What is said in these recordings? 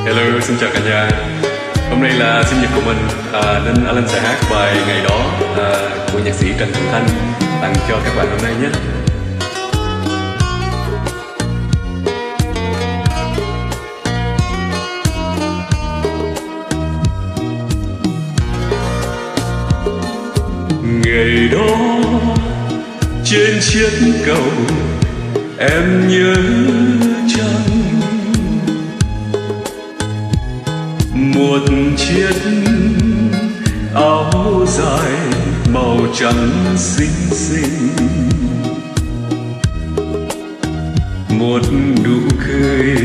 Hello, xin chào cả nhà. Hôm nay là sinh nhật của mình, nên Alan sẽ hát bài Ngày Đó của nhạc sĩ Trần Thượng Thanh tặng cho các bạn hôm nay nhé. Ngày đó trên chiếc cầu em nhớ chăng một chiếc áo dài màu trắng xinh xinh, một nụ cười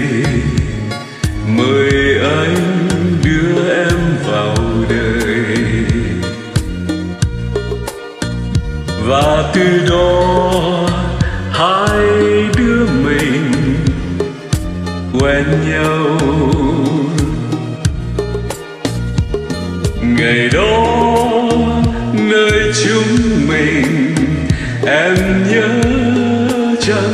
mời anh đưa em vào đời, và từ đó hai đứa mình quen nhau. Ngày đó nơi chúng mình em nhớ chăng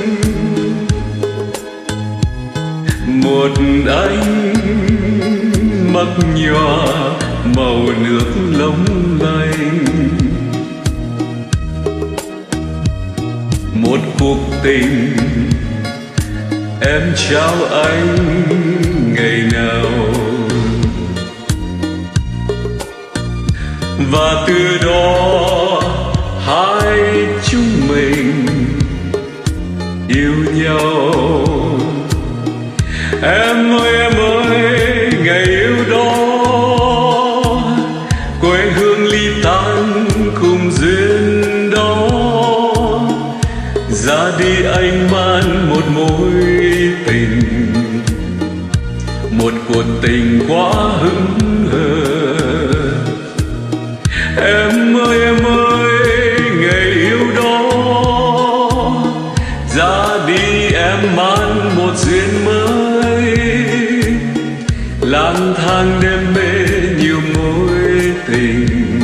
một anh mắt nhòa màu nước long lanh, một cuộc tình em trao anh ngày nào, và từ đó hai chúng mình yêu nhau. Em ơi, ngày yêu đó quê hương ly tan cùng duyên đó, ra đi anh mang một mối tình, một cuộc tình quá hững hờ. Em ơi, ngày yêu đó ra đi em mang một duyên mới, lang thang đêm mê nhiều mối tình,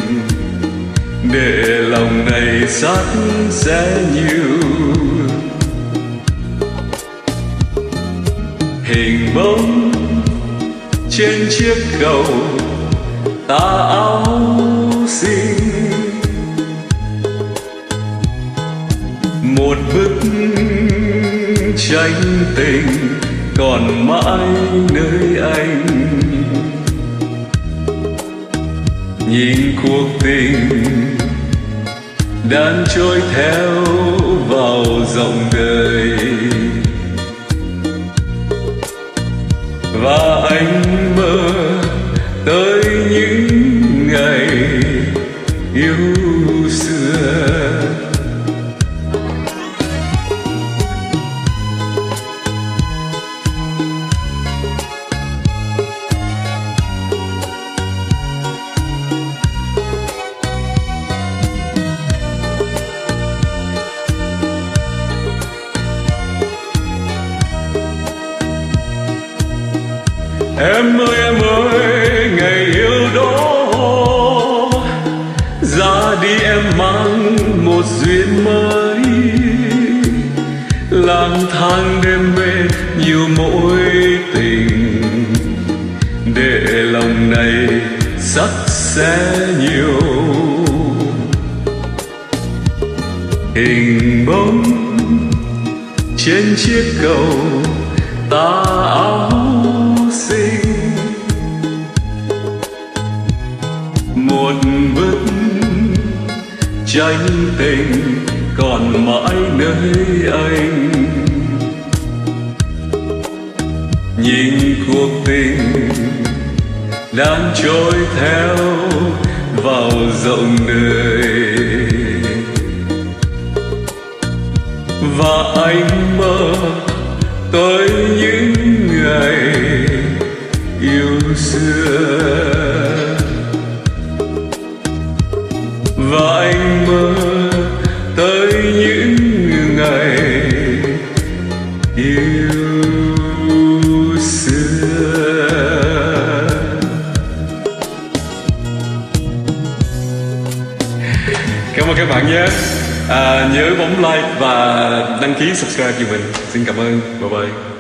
để lòng này sát sẽ nhiều hình bóng trên chiếc cầu tà áo xinh, một bức tranh tình còn mãi nơi anh, nhìn cuộc tình đang trôi theo vào dòng đời, và anh mơ tới những ngày yêu xưa. Em ơi, ngày yêu đó ra đi em mang một duyên mới, lang thang đêm mê nhiều mối tình, để lòng này sắc sẽ nhiều hình bóng trên chiếc cầu tà áo xinh, một bức tranh tình còn mãi nơi anh, nhìn cuộc tình đang trôi theo vào dòng đời, và anh mơ tới những ngày yêu xưa, và anh mơ tới những ngày yêu xưa. Cảm ơn các bạn nhé. Nhớ bấm like và đăng ký subscribe cho mình. Xin cảm ơn. Bye bye.